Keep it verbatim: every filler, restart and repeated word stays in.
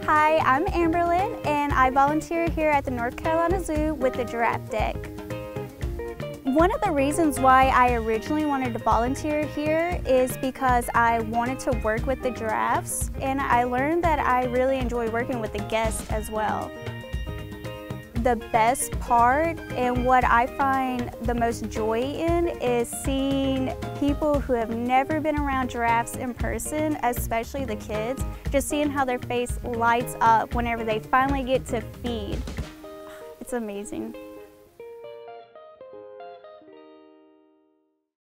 Hi, I'm Amberlynn, and I volunteer here at the North Carolina Zoo with the Giraffe Deck. One of the reasons why I originally wanted to volunteer here is because I wanted to work with the giraffes, and I learned that I really enjoy working with the guests as well. The best part and what I find the most joy in is seeing people who have never been around giraffes in person, especially the kids, just seeing how their face lights up whenever they finally get to feed. It's amazing.